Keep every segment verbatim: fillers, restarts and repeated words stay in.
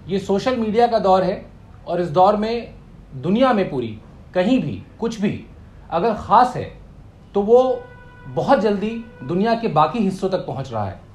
ये social media का दौर है और इस दौर में दुनिया में पूरी कहीं भी कुछ भी अगर ख़ास है तो वो बहुत जल्दी दुनिया के बाकी हिस्सों तक पहुंच रहा है।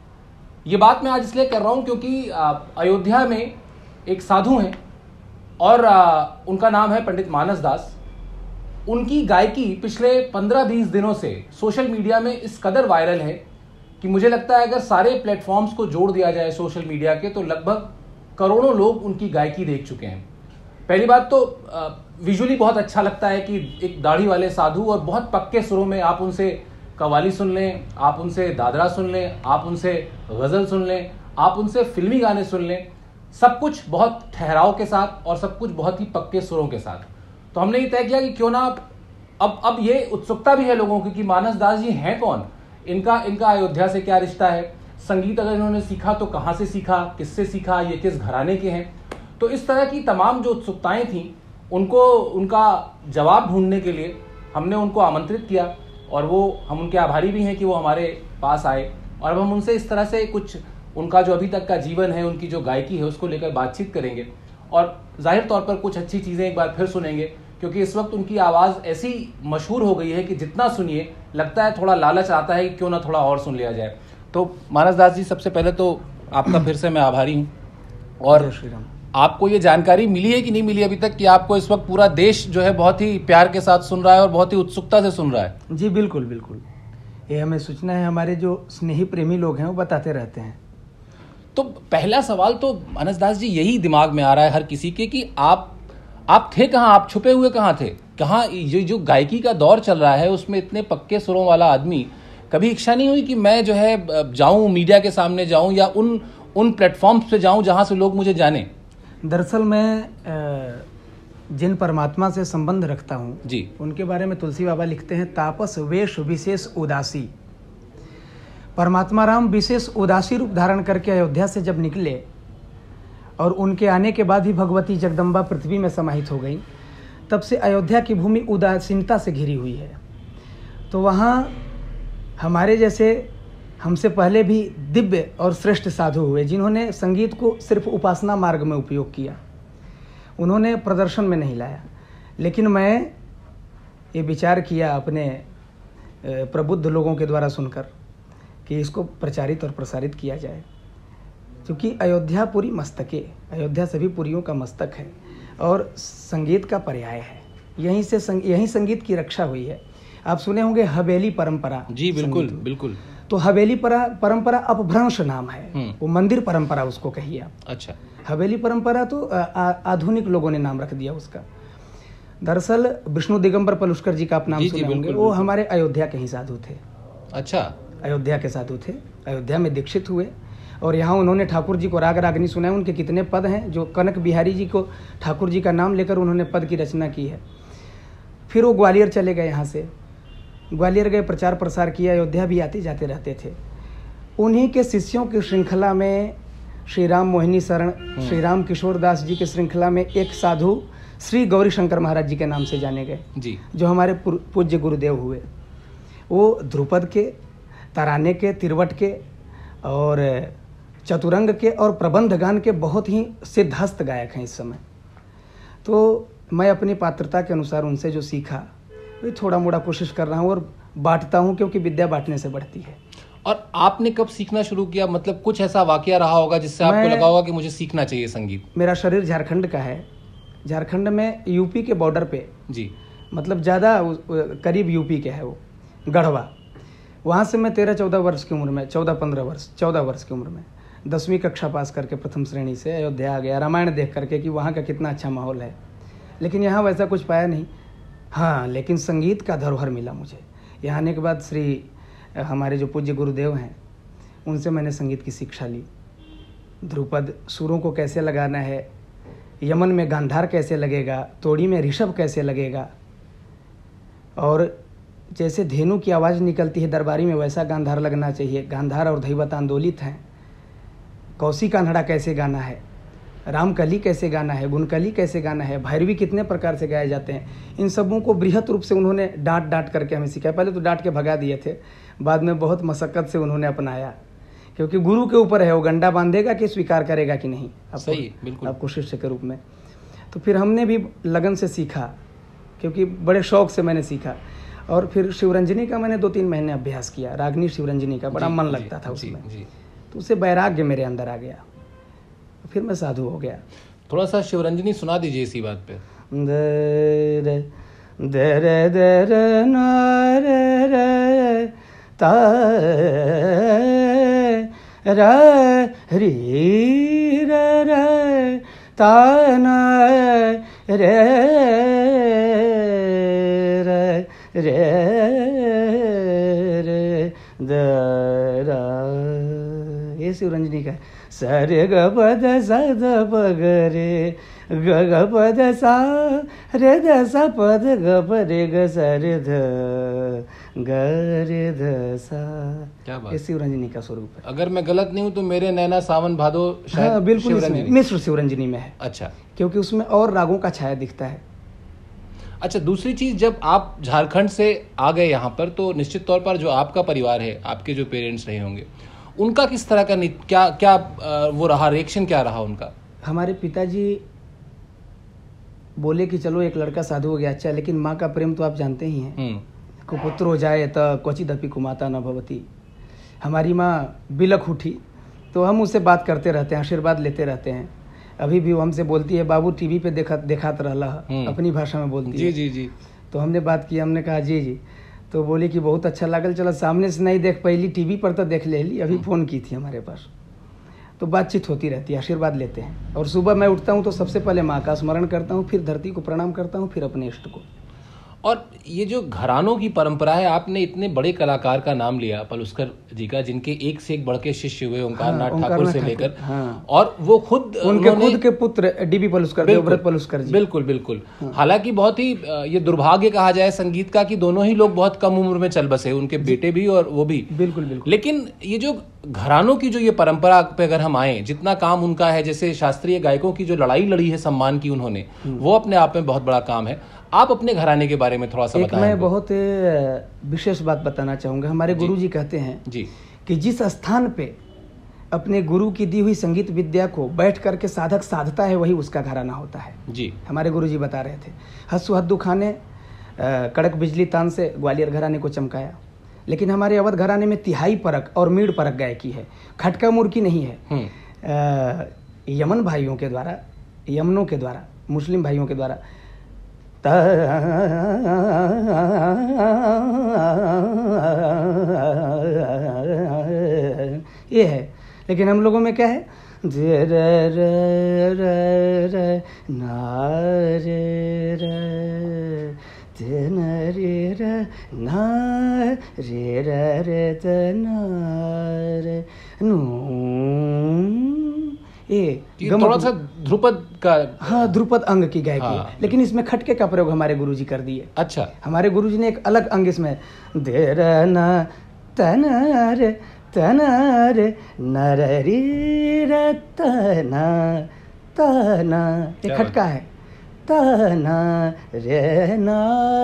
ये बात मैं आज इसलिए कर रहा हूं क्योंकि अयोध्या में एक साधु हैं और उनका नाम है पंडित मानस दास। उनकी गायकी पिछले पंद्रह बीस दिनों से सोशल मीडिया में इस कदर वायरल है कि मुझे लगता है अगर सारे प्लेटफॉर्म्स को जोड़ दिया जाए सोशल मीडिया के तो लगभग करोड़ों लोग उनकी गायकी देख चुके हैं। पहली बात तो विजुअली बहुत अच्छा लगता है कि एक दाढ़ी वाले साधु और बहुत पक्के सुरों में आप उनसे कव्वाली सुन लें, आप उनसे दादरा सुन लें, आप उनसे गजल सुन लें, आप उनसे फिल्मी गाने सुन लें, सब कुछ बहुत ठहराव के साथ और सब कुछ बहुत ही पक्के सुरों के साथ। तो हमने ये तय किया कि क्यों ना अब अब ये उत्सुकता भी है लोगों की कि मानस दास जी हैं कौन, इनका इनका अयोध्या से क्या रिश्ता है, संगीत अगर इन्होंने सीखा तो कहाँ से सीखा, किससे सीखा, ये किस घराने के हैं। तो इस तरह की तमाम जो उत्सुकताएं थीं उनको उनका जवाब ढूंढने के लिए हमने उनको आमंत्रित किया और वो हम उनके आभारी भी हैं कि वो हमारे पास आए और अब हम उनसे इस तरह से कुछ उनका जो अभी तक का जीवन है, उनकी जो गायकी है उसको लेकर बातचीत करेंगे और जाहिर तौर पर कुछ अच्छी चीज़ें एक बार फिर सुनेंगे क्योंकि इस वक्त उनकी आवाज़ ऐसी मशहूर हो गई है कि जितना सुनिए लगता है थोड़ा लालच आता है कि क्यों ना थोड़ा और सुन लिया जाए। तो मानस दास जी, सबसे पहले तो आपका फिर से मैं आभारी हूँ और आपको ये जानकारी मिली है कि नहीं मिली अभी तक कि आपको इस वक्त पूरा देश जो है बहुत ही प्यार के साथ सुन रहा है और बहुत ही उत्सुकता से सुन रहा है? जी बिल्कुल बिल्कुल, ये हमें सूचना है, हमारे जो स्नेही प्रेमी लोग हैं वो बताते रहते हैं। तो पहला सवाल तो मानस दास जी यही दिमाग में आ रहा है हर किसी के कि आप आप थे कहाँ, आप छुपे हुए कहाँ थे, कहाँ ये जो गायकी का दौर चल रहा है उसमें इतने पक्के सुरों वाला आदमी, कभी इच्छा नहीं हुई कि मैं जो है जाऊं मीडिया के सामने जाऊं या उन उन प्लेटफॉर्म्स पे जाऊं जहां से लोग मुझे जाने? दरअसल मैं जिन परमात्मा से संबंध रखता हूँ जी, उनके बारे में तुलसी बाबा लिखते हैं, तापस वेश विशेष उदासी। परमात्मा राम विशेष उदासी रूप धारण करके अयोध्या से जब निकले और उनके आने के बाद ही भगवती जगदम्बा पृथ्वी में समाहित हो गई, तब से अयोध्या की भूमि उदासीनता से घिरी हुई है। तो वहाँ हमारे जैसे हमसे पहले भी दिव्य और श्रेष्ठ साधु हुए जिन्होंने संगीत को सिर्फ उपासना मार्ग में उपयोग किया, उन्होंने प्रदर्शन में नहीं लाया। लेकिन मैं ये विचार किया अपने प्रबुद्ध लोगों के द्वारा सुनकर कि इसको प्रचारित और प्रसारित किया जाए, क्योंकि अयोध्या पुरी मस्तके, अयोध्या सभी पुरियों का मस्तक है और संगीत का पर्याय है। यहीं से संग, यहीं संगीत की रक्षा हुई है। आप सुने होंगे हवेली परंपरा। जी बिल्कुल बिल्कुल। तो हवेली परंपरा अपभ्रंश नाम है, वो मंदिर परंपरा उसको कहिए आप। अच्छा। हवेली परंपरा तो आधुनिक लोगों ने नाम रख दिया उसका। दरअसल विष्णु दिगंबर पलुष्कर जी का आप नाम सुने होंगे, वो हमारे अयोध्या के ही साधु थे। अच्छा। अयोध्या के साधु थे, अयोध्या में दीक्षित हुए और यहाँ उन्होंने ठाकुर जी को राग रागनी सुनाए। उनके कितने पद हैं, जो कनक बिहारी जी को ठाकुर जी का नाम लेकर उन्होंने पद की रचना की है। फिर वो ग्वालियर चले गए, यहाँ से ग्वालियर गए, प्रचार प्रसार किया, अयोध्या भी आते जाते रहते थे। उन्हीं के शिष्यों की श्रृंखला में श्री राम मोहिनी शरण, श्री राम किशोर दास जी की श्रृंखला में एक साधु श्री गौरी शंकर महाराज जी के नाम से जाने गए जी, जो हमारे पूज्य गुरुदेव हुए। वो ध्रुपद के, तराने के, तिरवट के और चतुरंग के और प्रबंध गान के बहुत ही सिद्धहस्त गायक हैं इस समय। तो मैं अपनी पात्रता के अनुसार उनसे जो सीखा वही थोड़ा मोड़ा कोशिश कर रहा हूँ और बांटता हूँ, क्योंकि विद्या बांटने से बढ़ती है। और आपने कब सीखना शुरू किया? मतलब कुछ ऐसा वाकया रहा होगा जिससे आपको लगा होगा कि मुझे सीखना चाहिए संगीत? मेरा शरीर झारखंड का है, झारखंड में यूपी के बॉर्डर पे जी, मतलब ज़्यादा करीब यूपी के है वो, गढ़वा। वहाँ से मैं तेरह चौदह वर्ष की उम्र में, चौदह पंद्रह वर्ष चौदह वर्ष की उम्र में दसवीं कक्षा पास करके प्रथम श्रेणी से अयोध्या आ गया, रामायण देख करके कि वहाँ का कितना अच्छा माहौल है। लेकिन यहाँ वैसा कुछ पाया नहीं। हाँ, लेकिन संगीत का धरोहर मिला मुझे। यहाँ आने के बाद श्री हमारे जो पूज्य गुरुदेव हैं उनसे मैंने संगीत की शिक्षा ली। ध्रुपद सुरों को कैसे लगाना है, यमन में गांधार कैसे लगेगा, तोड़ी में ऋषभ कैसे लगेगा, और जैसे धेनु की आवाज़ निकलती है दरबारी में वैसा गांधार लगना चाहिए। गांधार और धैवत आंदोलित हैं। कौशी कान्हड़ा कैसे गाना है, रामकली कैसे गाना है, गुणकली कैसे गाना है, भैरवी कितने प्रकार से गाए जाते हैं, इन सबों को बृहत रूप से उन्होंने डांट डांट करके हमें सिखाया। पहले तो डांट के भगा दिए थे, बाद में बहुत मशक्क़त से उन्होंने अपनाया क्योंकि गुरु के ऊपर है, वो गंडा बांधेगा कि स्वीकार करेगा कि नहीं। सही, बिल्कुल। आपको शिष्य के रूप में। तो फिर हमने भी लगन से सीखा, क्योंकि बड़े शौक से मैंने सीखा। और फिर शिवरंजनी का मैंने दो तीन महीने अभ्यास किया, रागनी शिवरंजनी का, बड़ा मन लगता था उसमें, तो उससे वैराग्य मेरे अंदर आ गया, फिर मैं साधु हो गया। थोड़ा सा शिवरंजनी सुना दीजिए इसी बात पे। दर दर दर नार ता री र ता ना रे रे रे दरा, ये शिवरंजनी का। सरे ग पद सा द प ग रे ग ग पद सा रे द सा पद ग प रे ग सा रे ध ग रे ध सा। क्या बात, ये शिवरंजनी का स्वरूप है। अगर मैं गलत नहीं हूँ तो मेरे नैना सावन भादो शायद हाँ, बिल्कुल मिश्र शिवरंजनी में है। अच्छा, क्योंकि उसमें और रागों का छाया दिखता है। अच्छा, दूसरी चीज, जब आप झारखंड से आ गए यहाँ पर तो निश्चित तौर पर जो आपका परिवार है, आपके जो पेरेंट्स रहे होंगे, उनका किस तरह का क्या क्या वो रहा, रिएक्शन क्या रहा उनका? हमारे पिताजी बोले कि चलो एक लड़का साधु हो गया, अच्छा, लेकिन माँ का प्रेम तो आप जानते ही हैं, कुपुत्र हो जाए तो क्वचिदपि कुमाता न भवती। हमारी माँ बिलख उठी, तो हम उससे बात करते रहते हैं, आशीर्वाद लेते रहते हैं। अभी भी वो हमसे बोलती है, बाबू टीवी पे देखा देखात रहला, अपनी भाषा में बोलती जी, है। जी जी। तो हमने बात की, हमने कहा जी जी, तो बोली कि बहुत अच्छा लागल, चलो सामने से नहीं देख पहली टीवी पर तो देख ले ली, अभी फ़ोन की थी हमारे पास। तो बातचीत होती रहती है, आशीर्वाद लेते हैं। और सुबह मैं उठता हूँ तो सबसे पहले माँ का स्मरण करता हूँ, फिर धरती को प्रणाम करता हूँ, फिर अपने इष्ट को। और ये जो घरानों की परंपरा है, आपने इतने बड़े कलाकार का नाम लिया पलुस्कर जी का, जिनके एक से एक बढ़ के शिष्य हुए, ओंकार नाथ हाँ, ठाकुर से लेकर, हाँ। और वो खुद उनके खुद के पुत्र डीबी पलुस्कर, देवव्रत पलुस्कर जी। बिल्कुल बिल्कुल। हाँ। हालांकि बहुत ही ये दुर्भाग्य कहा जाए संगीत का कि दोनों ही लोग बहुत कम उम्र में चल बसे, उनके बेटे भी और वो भी। बिल्कुल बिल्कुल। लेकिन ये जो घरानों की जो ये परंपरा पे अगर हम आए, जितना काम उनका है, जैसे शास्त्रीय गायकों की जो लड़ाई लड़ी है सम्मान की उन्होंने, वो अपने आप में बहुत बड़ा काम है। आप अपने घराने के बारे में थोड़ा सा बताएं। मैं बहुत विशेष बात बताना चाहूँगा। हमारे गुरु जी कहते हैं जी कि जिस स्थान पे अपने गुरु की दी हुई संगीत विद्या को बैठ करके साधक साधता है, वही उसका घराना होता है जी। हमारे गुरु जी बता रहे थे, हस्सु हद्दू खां ने कड़क बिजली तान से ग्वालियर घराने को चमकाया, लेकिन हमारे अवध घराने में तिहाई परक और मीड़ परक गायकी है, खटका मुर्की नहीं है। यमन भाइयों के द्वारा, यमनों के द्वारा, मुस्लिम भाइयों के द्वारा ये है। लेकिन हम लोगों में क्या है, जे रे रे रे रे ना रे रे ते न रे रे ना रे रे रे ते ना रे नू। ये थोड़ा सा ध्रुपद का, हाँ, ध्रुपद अंग की गायकी हाँ, है, लेकिन इसमें खटके का प्रयोग हमारे गुरुजी कर दिए। अच्छा। हमारे गुरुजी ने एक अलग अंग इसमें, दे र न तन रे तन रे नर री र तना तना, ये खटका है, तना रे ना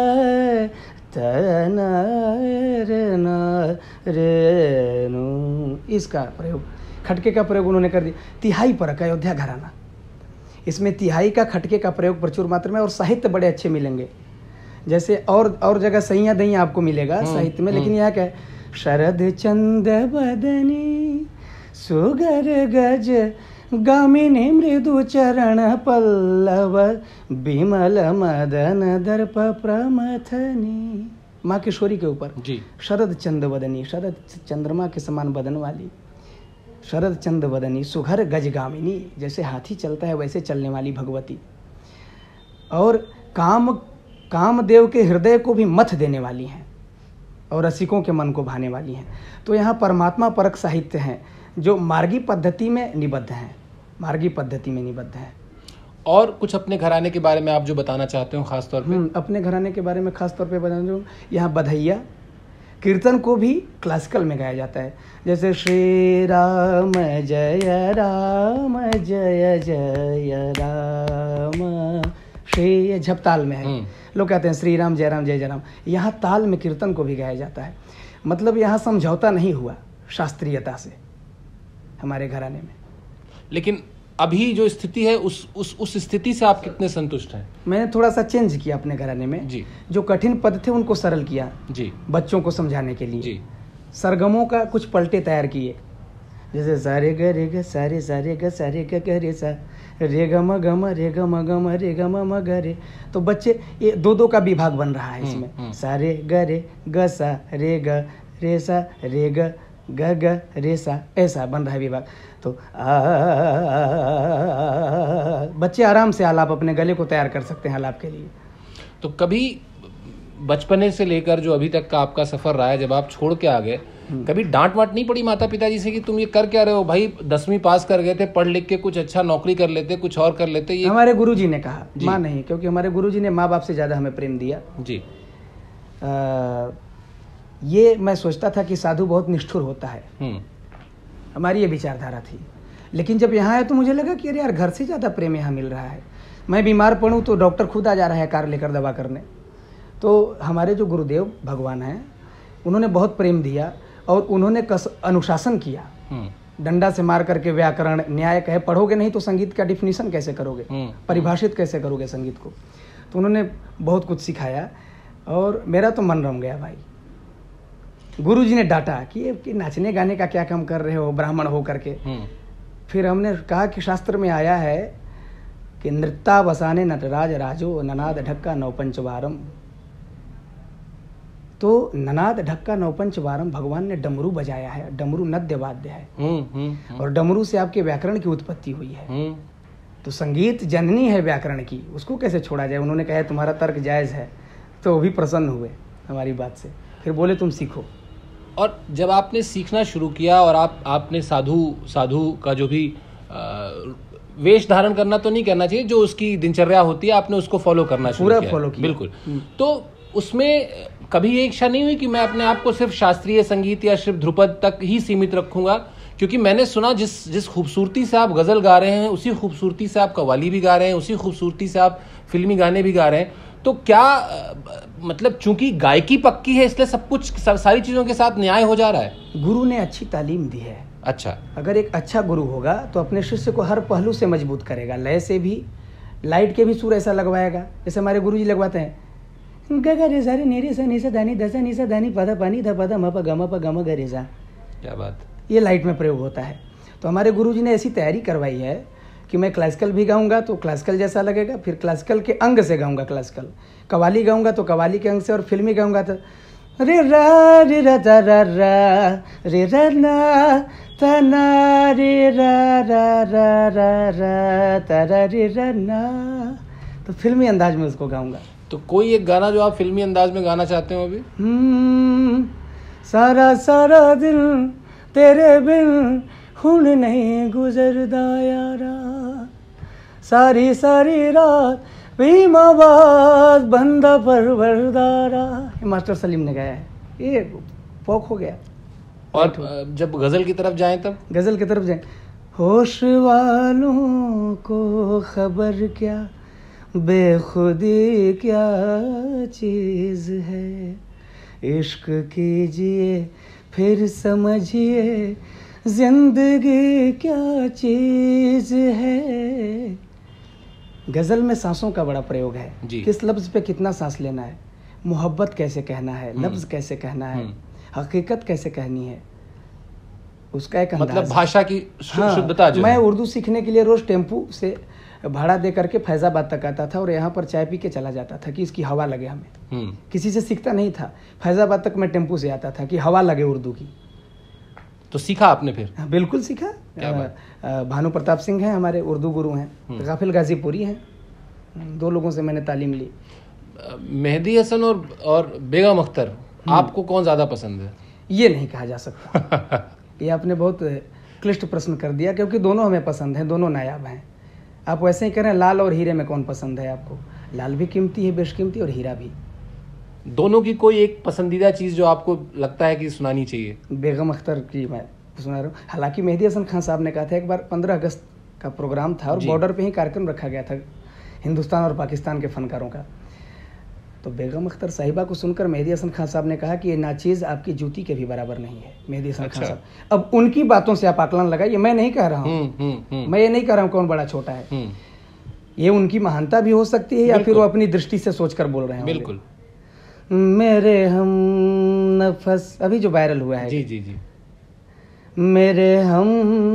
तना रे ना रे नू, इसका प्रयोग, खटके का प्रयोग उन्होंने कर दिया। तिहाई परक, अयोध्या घराना, इसमें तिहाई का खटके का प्रयोग प्रचुर मात्रा में, और साहित्य बड़े अच्छे मिलेंगे। जैसे और और जगह सैया दैया आपको मिलेगा साहित्य में, लेकिन यहाँ क्या है, शरद चंद बदनी सुगर गज गामिनी मृदु चरण पल्लव बिमल मदन दर्प प्रमथनी। माँ किशोरी के ऊपर जी, शरद चंद बदनी, शरद चंद्रमा के समान बदन वाली, शरद चंद वदनी सुघर गजगामिनी, जैसे हाथी चलता है वैसे चलने वाली भगवती, और काम कामदेव के हृदय को भी मथ देने वाली हैं, और रसिकों के मन को भाने वाली हैं। तो यहाँ परमात्मा परक साहित्य हैं, जो मार्गी पद्धति में निबद्ध हैं, मार्गी पद्धति में निबद्ध हैं। और कुछ अपने घराने के बारे में आप जो बताना चाहते हो खास तौर पे? अपने घराने के बारे में खास तौर पे बताना चाहूँ, यहाँ बधैया कीर्तन को भी क्लासिकल में गाया जाता है, जैसे श्री राम जय राम जय जय राम, श्री झप ताल में है, लोग कहते हैं श्री राम जय राम जय जय राम। यहाँ ताल में कीर्तन को भी गाया जाता है, मतलब यहाँ समझौता नहीं हुआ शास्त्रीयता से, हमारे घराने में। लेकिन अभी जो स्थिति है उस उस उस स्थिति से आप कितने संतुष्ट हैं? मैंने थोड़ा सा चेंज किया अपने घराने में जी। जो कठिन पद थे उनको सरल किया जी, बच्चों को समझाने के लिए जी। सरगमों का कुछ पलटे तैयार किए, जैसे सारे ग रे ग सारे सारे ग सारे ग ग रे सा रे ग म ग म रे ग म ग म रे ग म म ग रे। तो बच्चे ये दो दो का विभाग बन रहा है इसमें, सारे ग रे ग सा रे ग रे सा रे ग ग ग रे सा, ऐसा बन रहा है विभाग। तो आ, बच्चे आराम से आलाप अपने गले को तैयार कर सकते हैं आलाप के लिए। तो कभी बचपने से लेकर जो अभी तक का आपका सफर रहा है, जब आप छोड़ के आ गए, कभी डांट वाट नहीं पड़ी माता पिता जी से कि तुम ये कर क्या रहे हो भाई, दसवीं पास कर गए थे, पढ़ लिख के कुछ अच्छा नौकरी कर लेते, कुछ और कर लेते? ये हमारे गुरुजी ने कहा, माँ नहीं, क्योंकि हमारे गुरुजी ने माँ बाप से ज्यादा हमें प्रेम दिया जी। आ, ये मैं सोचता था कि साधु बहुत निष्ठुर होता है, हमारी ये विचारधारा थी। लेकिन जब यहाँ आया तो मुझे लगा कि अरे यार घर से ज़्यादा प्रेम यहाँ मिल रहा है। मैं बीमार पड़ूँ तो डॉक्टर खुद आ जा रहा है कार लेकर दवा करने। तो हमारे जो गुरुदेव भगवान हैं उन्होंने बहुत प्रेम दिया और उन्होंने कस अनुशासन किया। डंडा से मार करके व्याकरण न्याय कहे, पढ़ोगे नहीं तो संगीत का डिफिनीशन कैसे करोगे, परिभाषित कैसे करोगे संगीत को। तो उन्होंने बहुत कुछ सिखाया और मेरा तो मन रम गया भाई। गुरुजी ने डांटा कि, कि नाचने गाने का क्या काम कर रहे हो ब्राह्मण हो करके। फिर हमने कहा कि शास्त्र में आया है कि नृत्यावसाने नटराज राजो ननाद ढक्का नौपंचवारम। तो ननाद ढक्का नौपंचवारम भगवान ने डमरू बजाया है, डमरू नद्य वाद्य है और डमरू से आपके व्याकरण की उत्पत्ति हुई है। तो संगीत जननी है व्याकरण की, उसको कैसे छोड़ा जाए। उन्होंने कहा तुम्हारा तर्क जायज है, तो वो भी प्रसन्न हुए हमारी बात से, फिर बोले तुम सीखो। और जब आपने सीखना शुरू किया और आप आपने साधु साधु का जो भी वेश धारण करना तो नहीं करना चाहिए, जो उसकी दिनचर्या होती है आपने उसको फॉलो करना शुरू पूरा किया, फॉलो किया बिल्कुल। तो उसमें कभी ये इच्छा नहीं हुई कि मैं अपने आप को सिर्फ शास्त्रीय संगीत या सिर्फ ध्रुपद तक ही सीमित रखूंगा? क्योंकि मैंने सुना जिस जिस खूबसूरती से आप गजल गा रहे हैं उसी खूबसूरती से आप कव्वाली भी गा रहे हैं, उसी खूबसूरती से आप फिल्मी गाने भी गा रहे हैं। तो क्या मतलब चूंकि गायकी पक्की है इसलिए सब कुछ सब सारी चीजों के साथ न्याय हो जा रहा है? गुरु ने अच्छी तालीम दी है। अच्छा, अगर एक अच्छा गुरु होगा तो अपने शिष्य को हर पहलू से मजबूत करेगा, लय से भी, लाइट के भी सुर ऐसा लगवाएगा जैसे हमारे गुरुजी लगवाते हैं, ग रे सा रे नी रे सा नी सा दानी दसा नी सा दानी पदा पानी ध पदा म प ग म प ग म ग रे सा। क्या बात, ये लाइट में प्रयोग होता है। तो हमारे गुरुजी ने ऐसी तैयारी करवाई है कि मैं क्लासिकल भी गाऊंगा तो क्लासिकल जैसा लगेगा, फिर क्लासिकल के अंग से गाऊंगा क्लासिकल, कवाली गाऊंगा तो कवाली के अंग से, और फिल्मी गाऊंगा तो रे रा रे रा ता रा रा रे रा ना ता ना रे रा रा रा रा रा ता रा रे रा ना, तो फिल्मी अंदाज में उसको गाऊंगा। तो कोई एक गाना जो आप फिल्मी अंदाज में गाना चाहते हो अभी? हम्म सारा सारा दिन तेरे बिन हुन नहीं गुजरदा यारा, सारी सारी रात बीमाबाद बंदा परवरदारा। मास्टर सलीम ने गाया है, ये फोक हो गया। और जब गजल की तरफ जाएं तब? गजल की तरफ जाएं, होश वालों को खबर क्या बेखुदी क्या चीज है, इश्क कीजिए फिर समझिए जिंदगी क्या चीज है। गजल में सांसों का बड़ा प्रयोग है, किस लफ्ज पे कितना सांस लेना है, मोहब्बत कैसे कहना है, लफ्ज कैसे कहना है, हकीकत कैसे कहनी है, उसका एक अंदाज, मतलब भाषा की शुद्धता। हाँ, मैं उर्दू सीखने के लिए रोज टेम्पू से भाड़ा दे करके फैजाबाद तक आता था और यहाँ पर चाय पी के चला जाता था कि इसकी हवा लगे हमें। किसी से सीखता नहीं था, फैजाबाद तक मैं टेम्पू से आता था कि हवा लगे उर्दू की। तो सीखा आपने फिर? हाँ, बिल्कुल सीखा। भानु प्रताप सिंह हैं हमारे उर्दू गुरु हैं, गाफिल गाजीपुरी हैं, दो लोगों से मैंने तालीम ली। मेहदी हसन और और बेगम अख्तर, आपको कौन ज्यादा पसंद है? ये नहीं कहा जा सकता। ये आपने बहुत क्लिष्ट प्रश्न कर दिया, क्योंकि दोनों हमें पसंद हैं, दोनों नायाब हैं। आप वैसे ही कह रहे हैं लाल और हीरे में कौन पसंद है आपको? लाल भी कीमती है, बेशकीमती, और हीरा भी। दोनों की कोई एक पसंदीदा चीज जो आपको लगता है कि सुनानी चाहिए? बेगम अख्तर की मैं सुना रहा हूँ। हालांकि मेहदी हसन खान साहब ने कहा था, एक बार पंद्रह अगस्त का प्रोग्राम था और बॉर्डर पे ही कार्यक्रम रखा गया था हिंदुस्तान और पाकिस्तान के फनकारों का, तो बेगम अख्तर साहिबा को सुनकर मेहदी हसन खान साहब ने कहा कि ये नाचीज़ आपकी जूती के भी बराबर नहीं है। मेहदी हसन अच्छा। खान साहब, अब उनकी बातों से आप आकलन लगाइए, मैं नहीं कह रहा हूँ, मैं ये नहीं कह रहा हूँ कौन बड़ा छोटा है, ये उनकी महानता भी हो सकती है या फिर वो अपनी दृष्टि से सोचकर बोल रहे हैं। बिल्कुल। मेरे हम नफस अभी जो वायरल हुआ है, जी जी जी, मेरे हम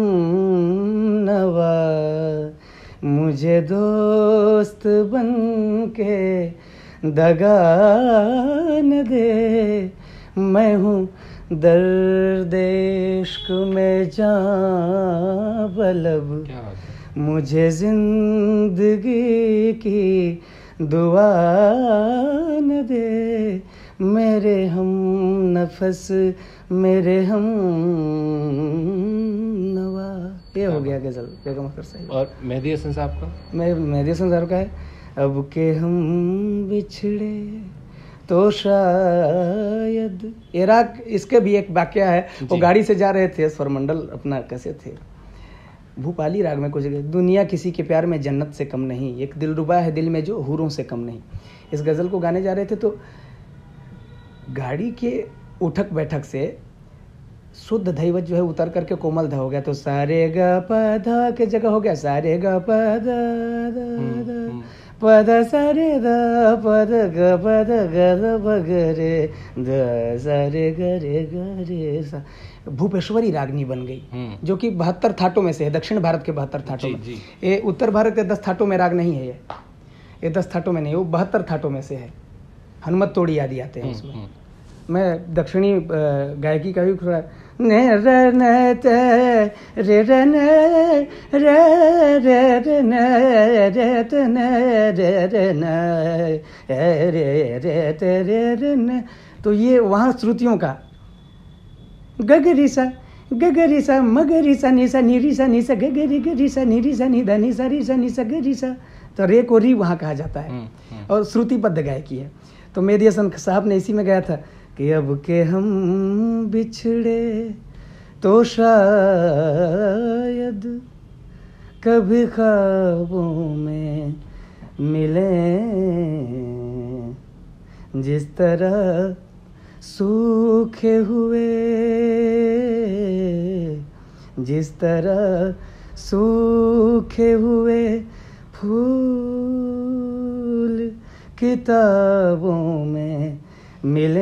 नवा मुझे दोस्त बन के दगा न दे, मैं हूँ दर्द इश्क में जान बलब, मुझे जिंदगी की दुआ न दे, मेरे हम नफस मेरे हम नवा। ये हो गया गजल बेगम अख्तर साहिब। और मेहदी हसन साहब का? मैं मेहदी हसन साहब का है, अब के हम बिछड़े तो शायद। ये राग, इसके भी एक वाक्य है, वो गाड़ी से जा रहे थे, स्वरमंडल अपना कैसे थे, भूपाली राग में कुछ, दुनिया किसी के प्यार में जन्नत से कम नहीं, एक दिलरुबा है दिल में जो हूरों से कम नहीं। इस गज़ल को गाने जा रहे थे तो गाड़ी के उठक बैठक से शुद्ध दैवत जो है उतर करके कोमल धा हो गया, तो सारे ग पधा के जगह हो गया सारे ग पधा पद सारे द पद ग पद ग बगरे द सारे गरे गरे सा। भूपेश्वरी रागनी बन गई, जो कि बहत्तर थाटों में से है, दक्षिण भारत के बहत्तर थाटों में। ये उत्तर भारत के दस थाटों में राग नहीं है, ये ये दस थाटों में नहीं, वो बहत्तर थाटों में से है। हनुमत तोड़ी आदि आते हैं उसमें। मैं दक्षिणी गायकी का भी ने रे ने ते रे रे ने रे रे रे ने रे ते ने रे रे ने रे रे ते रे रे ने, तो ये वहाँ श्रुतियों का गगरिसा गगरिसा मगरिसा निसा निरिसा निसा गगरि गरिसा निरिसा निधा निसा रिसा निसा गरिसा, तो रे को री वहाँ कहा जाता है और श्रुतिबद्ध गायकी है। तो मेहदी हसन साहब ने इसी में गाया था कि अब के हम बिछड़े तो शायद कभी ख्वाबों में मिले, जिस तरह सूखे हुए जिस तरह सूखे हुए फूल किताबों में मिले,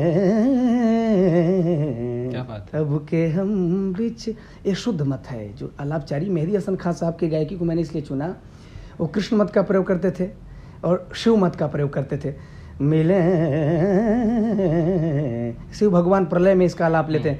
क्या बात है। अब के हम बिच, ये शुद्ध मत है। जो आलापचारी मेहदी हसन खान साहब की गायकी को मैंने इसलिए चुना, वो कृष्ण मत का प्रयोग करते थे और शिव मत का प्रयोग करते थे। मिले शिव भगवान प्रलय में इसका आलाप लेते हैं,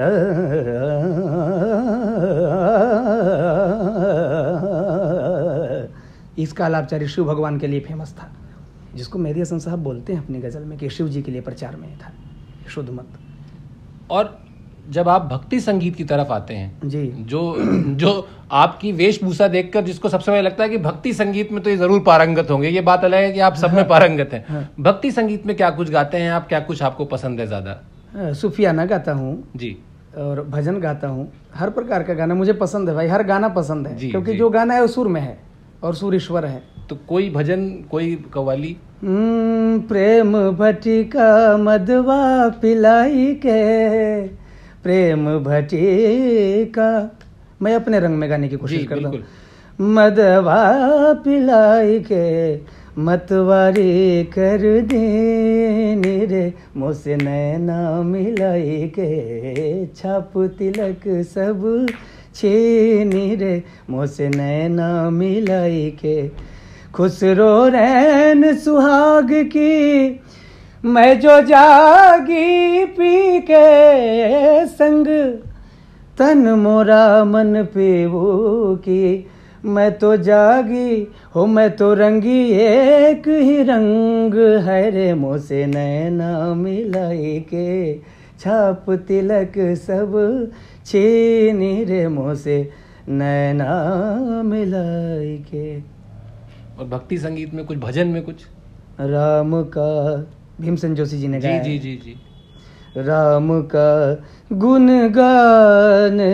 इसका आलापचारी शिव भगवान के लिए फेमस था, जिसको मेहदी हसन साहब बोलते हैं अपनी गजल में कि शिव जी के लिए प्रचार में था शुद्ध मत। और जब आप भक्ति संगीत की तरफ आते हैं जी, जो जो आपकी वेशभूषा देखकर जिसको सबसे पहले लगता है कि भक्ति संगीत में तो ये जरूर पारंगत होंगे, ये बात अलग है कि आप सब में पारंगत हैं। हाँ। भक्ति संगीत में क्या कुछ गाते हैं आप, क्या कुछ आपको पसंद है ज्यादा? सूफियाना गाता हूँ जी, और भजन गाता हूँ, हर प्रकार का गाना मुझे पसंद है भाई, हर गाना पसंद है, क्योंकि जो गाना है वो सुर में है और सुर ईश्वर है। तो कोई भजन, कोई कव्वाली? प्रेम भटिका मदवा पिलाई के, प्रेम भटिका, मैं अपने रंग में गाने की कोशिश करता हूँ। मदवा पिलाई के मतवारी कर देनी रे, मुझसे नैना मिलाई के, छाप तिलक सब छीनी रे, मुझसे नैना मिलाई के, खुसरो रैन सुहाग की मैं जो जागी पी के, संग तन मोरा मन पीवू की, मैं तो जागी हो मैं तो रंगी एक ही रंग है रे, मुझसे नैना मिलाई के, छाप तिलक सब छीनी रे, मुझसे नैना मिलाई के। और भक्ति संगीत में कुछ, भजन में कुछ? राम का, भीमसेन जोशी जी ने गाया। जी जी जी, राम का गुणगान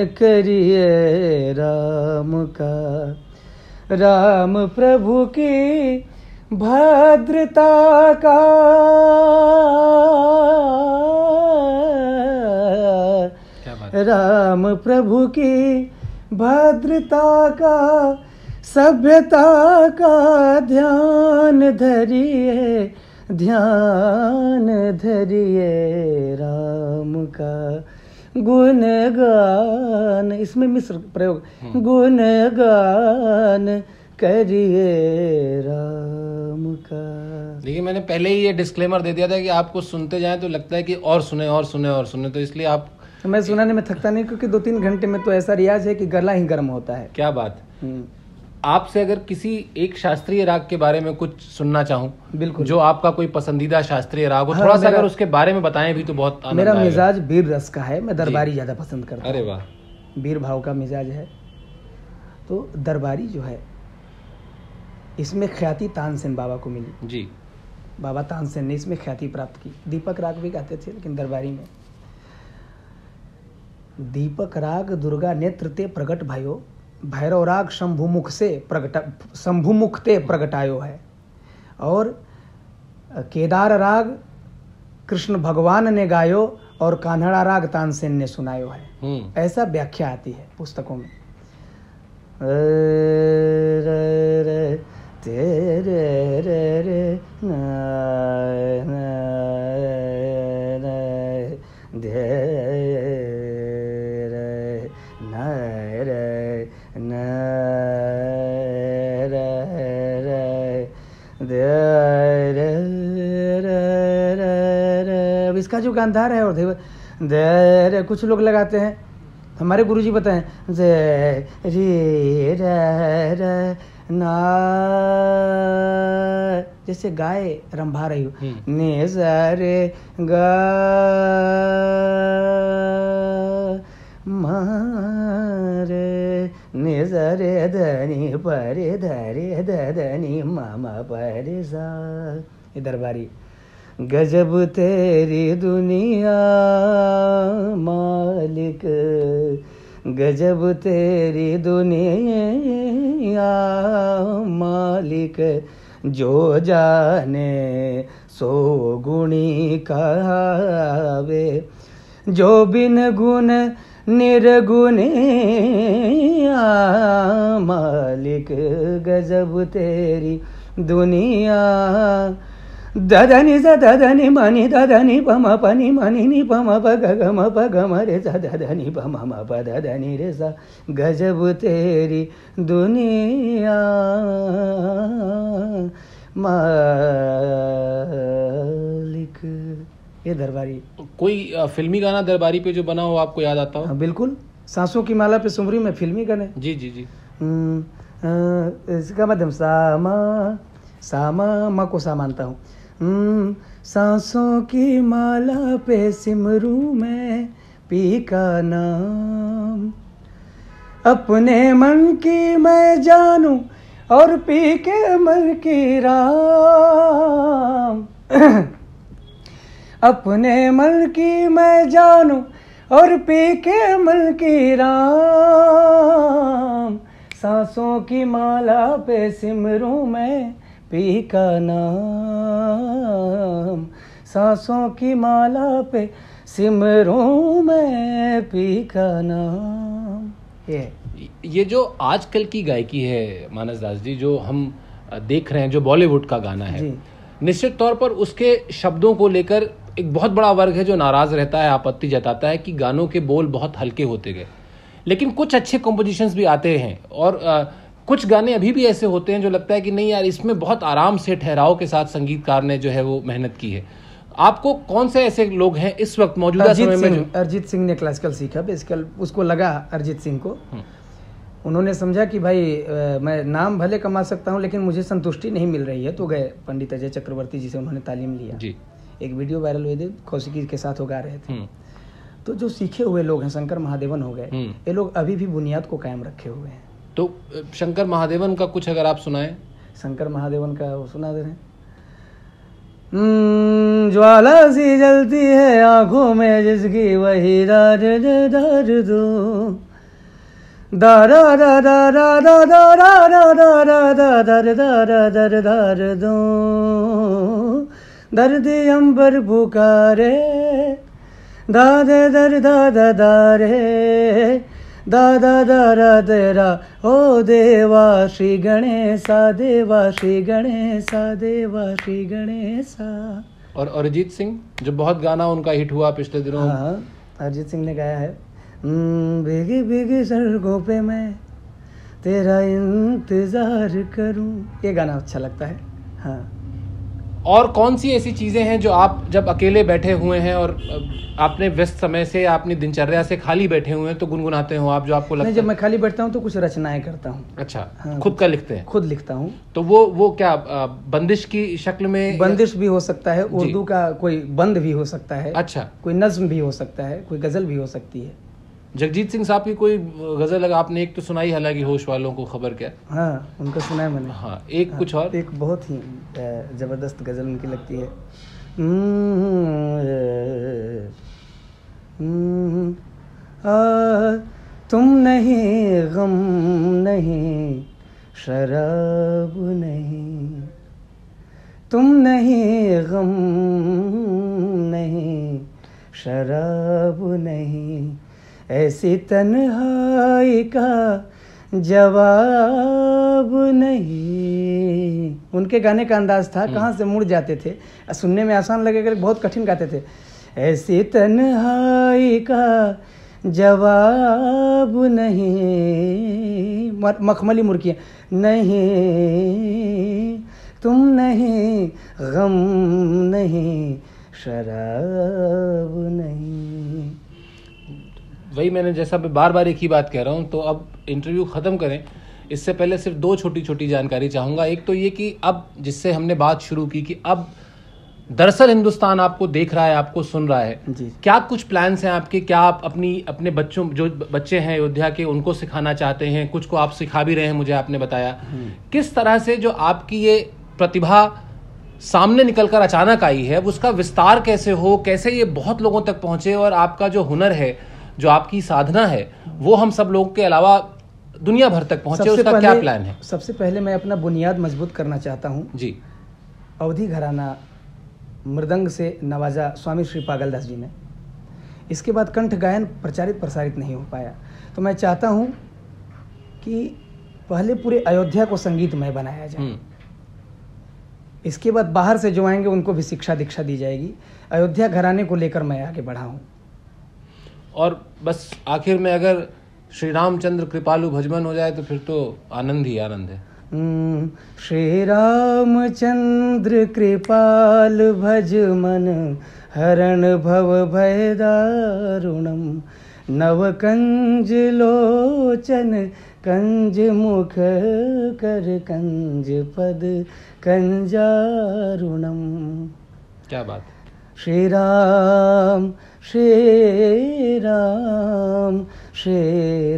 करिए राम का, राम प्रभु की भद्रता का राम प्रभु की भद्रता का सभ्यता का ध्यान धरिए ध्यान धरिए राम का गुणगान, इसमें मिश्र प्रयोग, गुणगान करिए राम का। देखिए मैंने पहले ही ये डिस्क्लेमर दे दिया था कि आपको सुनते जाएं तो लगता है कि और सुने और सुने और सुने, तो इसलिए आप मैं सुनाने में थकता नहीं, क्योंकि दो तीन घंटे में तो ऐसा रियाज है कि गला ही गर्म होता है। क्या बात। आपसे अगर किसी एक शास्त्रीय राग के बारे में कुछ सुनना चाहूं, बिल्कुल, जो आपका कोई पसंदीदा शास्त्रीय राग हो, हाँ, थोड़ा सा अगर उसके बारे में बताएं भी तो बहुत आनंद मेरा आएगा। मिजाज वीर रस का है, मैं दरबारी ज्यादा पसंद करता हूं। अरे वाह, वीर भाव का मिजाज है। तो दरबारी जो है इसमें ख्याति तानसेन बाबा को मिली जी। बाबा तानसेन ने इसमें ख्याति प्राप्त की। दीपक राग भी गाते थे, लेकिन दरबारी में दीपक राग दुर्गा नेत्र ते प्रगट भयो, भैरव राग शंभुमुख से प्रगट शंभुमुख ते प्रगटायो है, और केदार राग कृष्ण भगवान ने गायो और कान्हड़ा राग तानसेन ने सुनायो है। ऐसा व्याख्या आती है पुस्तकों में। तेरे रे रे ना दे रे ना रे ना रे दे रे रे। अब इसका जो गांधार है और दे रे कुछ लोग लगाते हैं, हमारे गुरुजी बताएं दे रे रे ना, जैसे गाय रंभा रही हो, ने रे गा मारे ने रे धनी परे धरे धनी मामा परे सा। ये दरबारी। गजब तेरी दुनिया मालिक, गजब तेरी दुनिया मालिक, जो जाने सो गुणी कहावे, जो बिन गुण निर्गुणी मालिक। गजब तेरी दुनिया। ददनी स ददनी मनी ददनी पम पनी मनी नि पम प ग ग म प ग म रे स ददनी पम म प ददनी रे सा। गजब तेरी दुनिया मालिक। ये दरबारी। कोई फिल्मी गाना दरबारी पे जो बना हो आपको याद आता हो? हाँ, बिल्कुल। सांसों की माला पे सुमरी में फिल्मी गाने। जी जी जी। इसका मध्यम सामा सामा माँ को सा मानता हूँ। सांसों की माला पे सिमरू में पी का नाम, अपने मन की मैं जानूं और पी के मन की राम। अपने मन की मैं जानूं और पी के मन की राम। सांसों की माला पे सिमरूं मैं पी का नाम, सांसों की माला पे सिमरूं मैं पी का नाम। ये ये जो आजकल की गायकी है मानस दास जी, जो हम देख रहे हैं, जो बॉलीवुड का गाना है, निश्चित तौर पर उसके शब्दों को लेकर एक बहुत बड़ा वर्ग है जो नाराज रहता है, आपत्ति जताता है कि गानों के बोल बहुत हल्के होते गए। लेकिन कुछ अच्छे कॉम्पोजिशंस भी आते हैं और आ, कुछ गाने अभी भी ऐसे होते हैं जो लगता है कि नहीं यार, इसमें बहुत आराम से ठहराव के साथ संगीतकार ने जो है वो मेहनत की है। आपको कौन से ऐसे लोग हैं इस वक्त मौजूदा समय में? जो... अरिजीत सिंह ने क्लासिकल सीखा बेसिकल, उसको लगा अरिजीत सिंह को, उन्होंने समझा कि भाई आ, मैं नाम भले कमा सकता हूं लेकिन मुझे संतुष्टि नहीं मिल रही है, तो गए पंडित अजय चक्रवर्ती जी से उन्होंने तालीम लिया जी। एक वीडियो वायरल हुए थे, कौशिकी के साथ वो गा रहे थे। तो जो सीखे हुए लोग हैं, शंकर महादेवन हो गए, ये लोग अभी भी बुनियाद को कायम रखे हुए हैं। तो शंकर महादेवन का कुछ अगर आप सुनाएं। शंकर महादेवन का वो सुना दे रहे हैं। ज्वाला सी जलती है आंखों में जिसकी वही दार दार दो, दा रा रा रा रा रा रा रा रा रा रा दा दर दर दर दर दो दर्द अंबर पुकारे दा दे दर दा दा दा रे दा दा दा रा तेरा ओ देवा श्री गणेशा देवा श्री गणेशा देवा श्री गणेशा। और अरिजीत सिंह जो बहुत गाना उनका हिट हुआ पिछले दिनों। हाँ, अरिजीत सिंह ने गाया है भीगी भीगी सड़कों पे मैं तेरा इंतजार करूं, ये गाना अच्छा लगता है। हाँ। और कौन सी ऐसी चीजें हैं जो आप जब अकेले बैठे हुए हैं और आपने व्यस्त समय से अपनी दिनचर्या से खाली बैठे हुए हैं तो गुनगुनाते हो आप, जो आपको लगता है? जब मैं खाली बैठता हूँ तो कुछ रचनाएं करता हूँ। अच्छा। हाँ, खुद का लिखते हैं? खुद लिखता हूँ। तो वो वो क्या बंदिश की शक्ल में? बंदिश भी हो सकता है, उर्दू का कोई बंद भी हो सकता है। अच्छा। कोई नज्म भी हो सकता है, कोई गजल भी हो सकती है। जगजीत सिंह साहब की कोई गजल अगर आपने एक तो सुनाई, हालांकि होश वालों को खबर क्या। हाँ, उनको सुना है मैंने। हाँ, एक हाँ, कुछ और? एक बहुत ही जबरदस्त गजल उनकी लगती है। आ, तुम नहीं गम नहीं शराब नहीं, तुम नहीं गम नहीं शराब नहीं, ऐसी तन्हाई का जवाब नहीं। उनके गाने का अंदाज था, कहाँ से मुड़ जाते थे, सुनने में आसान लगेगा, बहुत कठिन गाते थे। ऐसी तन्हाई का जवाब नहीं, मखमली मुर्कियाँ नहीं, तुम नहीं गम नहीं शराब नहीं। वही मैंने जैसा मैं बार बार एक ही बात कह रहा हूँ, तो अब इंटरव्यू ख़त्म करें इससे पहले सिर्फ दो छोटी छोटी जानकारी चाहूँगा। एक तो ये कि अब जिससे हमने बात शुरू की कि अब दरअसल हिंदुस्तान आपको देख रहा है, आपको सुन रहा है जी। क्या कुछ प्लान्स हैं आपके? क्या आप अपनी अपने बच्चों, जो बच्चे हैं अयोध्या के, उनको सिखाना चाहते हैं? कुछ को आप सिखा भी रहे हैं, मुझे आपने बताया। किस तरह से जो आपकी ये प्रतिभा सामने निकलकर अचानक आई है, उसका विस्तार कैसे हो, कैसे ये बहुत लोगों तक पहुंचे, और आपका जो हुनर है, जो आपकी साधना है, वो हम सब लोगों के अलावा दुनिया भर तक पहुंचे, उसका क्या प्लान है? सबसे पहले मैं अपना बुनियाद मजबूत करना चाहता हूँ जी। अवधी घराना मृदंग से नवाजा स्वामी श्री पागलदास जी ने। इसके बाद कंठ गायन प्रचारित प्रसारित नहीं हो पाया, तो मैं चाहता हूँ कि पहले पूरे अयोध्या को संगीतमय बनाया जाए। इसके बाद बाहर से जो आएंगे उनको भी शिक्षा दीक्षा दी जाएगी। अयोध्या घराने को लेकर मैं आगे बढ़ा हूँ। और बस आखिर में अगर श्री रामचंद्र कृपालु भजमन हो जाए तो फिर तो आनंद ही आनंद है। श्री रामचंद्र कृपाल भजमन हरण भव भय दारुणम, नव कंज लोचन कंज मुख कर कंज पद कंजारुणम। क्या बात। श्री राम श्री राम श्री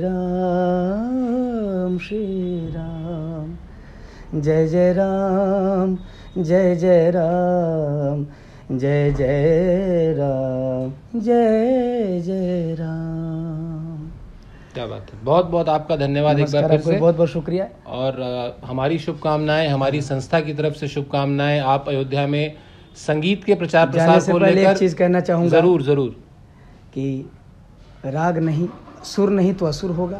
राम श्री राम, जय जय राम जय जय राम, जय जय राम जय जय राम। क्या बात है। बहुत बहुत आपका धन्यवाद एक बार फिर से। बहुत बहुत शुक्रिया। और आ, हमारी शुभकामनाएं, हमारी संस्था की तरफ से शुभकामनाएं। आप अयोध्या में संगीत के प्रचार प्रसार को लेकर एक चीज कहना चाहूंगा। जरूर जरूर कि राग नहीं, सुर नहीं तो असुर होगा,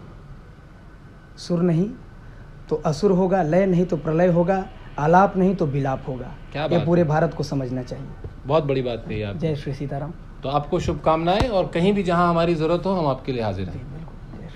सुर नहीं तो असुर होगा, लय नहीं तो प्रलय होगा, आलाप नहीं तो विलाप होगा। क्या ये पूरे भारत को समझना चाहिए। बहुत बड़ी बात कही आप। जय श्री सीताराम। तो आपको शुभकामनाएं, और कहीं भी जहां हमारी जरूरत हो हम आपके लिए हाजिर हैं।